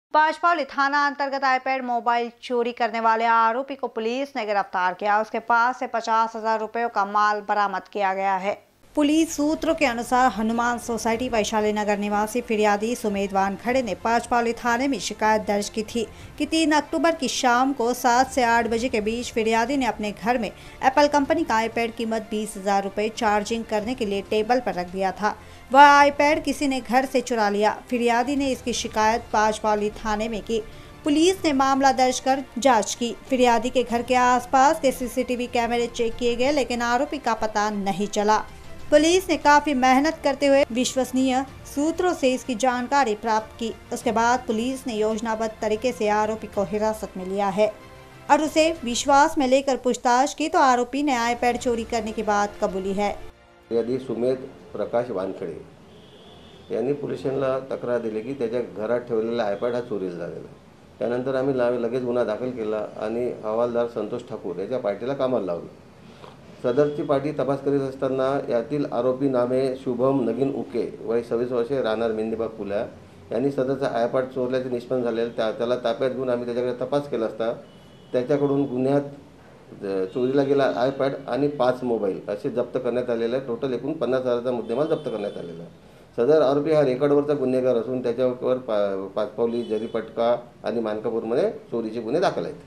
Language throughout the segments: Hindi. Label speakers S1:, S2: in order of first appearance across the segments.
S1: पाचपौली थाना अंतर्गत आईपैड मोबाइल चोरी करने वाले आरोपी को पुलिस ने गिरफ्तार किया। उसके पास से 50,000 रुपयों का माल बरामद किया गया है। पुलिस सूत्रों के अनुसार हनुमान सोसाइटी वैशाली नगर निवासी फिरियादी सुमेध वानखड़े ने पाचपौली थाने में शिकायत दर्ज की थी कि 3 अक्टूबर की शाम को 7 से 8 बजे के बीच फिरियादी ने अपने घर में एप्पल कंपनी का आईपैड कीमत 20,000 रुपये चार्जिंग करने के लिए टेबल पर रख दिया था। वह आईपैड किसी ने घर से चुरा लिया। फिरियादी ने इसकी शिकायत पाचपौली थाने में की। पुलिस ने मामला दर्ज कर जांच की। फिरियादी के घर के आसपास के सीसीटीवी कैमरे चेक किए गए, लेकिन आरोपी का पता नहीं चला। पुलिस ने काफी मेहनत करते हुए विश्वसनीय सूत्रों से इसकी जानकारी प्राप्त की। उसके बाद पुलिस ने योजनाबद्ध तरीके से आरोपी को हिरासत में लिया है और उसे विश्वास में लेकर पूछताछ की तो आरोपी ने आईपैड चोरी करने की बात कबूली है।
S2: यदि सुमेध प्रकाश वानखडे यांनी पोलिसांना तक्रार दिली की त्याच्या घरात ठेवलेला आयपॅड हा चोरीला झालेला। त्यानंतर आम्ही लगेच गुन्हा दाखल केला आणि हवालदार संतोष ठाकूर याच्या पार्टीला कामाला लावलं। सदरची पार्टी तपास करीत असताना यातील आरोपी नामे शुभम नगीन उके वय 26 वर्षे राहणार मेंदीबाग पुल्या यांनी सदरचा आयपॅड चोरल्याचे निष्पन्न झालेले त्याला ताब्यात घेऊन आम्ही त्याच्याकडे तपास केला असता त्याच्याकडून गुन्ह्यात चोरीला गेला आयपॅड आणि 5 मोबाईल असे जप्त करण्यात आलेले आहे। टोटल एकूण 50,000चा मुद्देमाल जप्त करण्यात आलेला आहे। सदर आरोपी हा रेकॉर्डवरचा गुन्हेगार असून त्याच्यावर पाचपौली जरीपटका आणि मानकापूरमध्ये चोरीचे गुन्हे दाखल आहेत।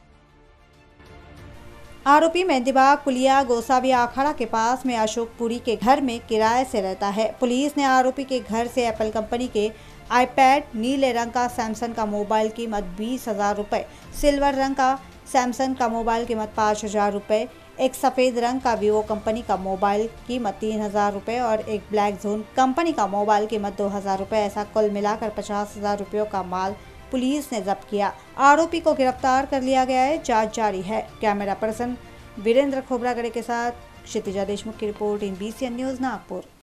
S1: आरोपी मेंदीबाग पुलिया गोसावी अखाड़ा के पास में अशोकपुरी के घर में किराए से रहता है। पुलिस ने आरोपी के घर से एप्पल कंपनी के आईपैड, नीले रंग का सैमसंग का मोबाइल कीमत 20,000 रुपये, सिल्वर रंग का सैमसंग का मोबाइल कीमत 5,000 रुपये, एक सफ़ेद रंग का वीवो कंपनी का मोबाइल कीमत 3,000 रुपये और एक ब्लैक जोन कंपनी का मोबाइल कीमत 2,000 रुपये, ऐसा कुल मिलाकर 50,000 रुपयों का माल पुलिस ने जब्त किया। आरोपी को गिरफ्तार कर लिया गया है। जांच जारी है। कैमरा पर्सन वीरेंद्र खोबरागड़े के साथ क्षितिजा देशमुख की report in BCN news Nagpur.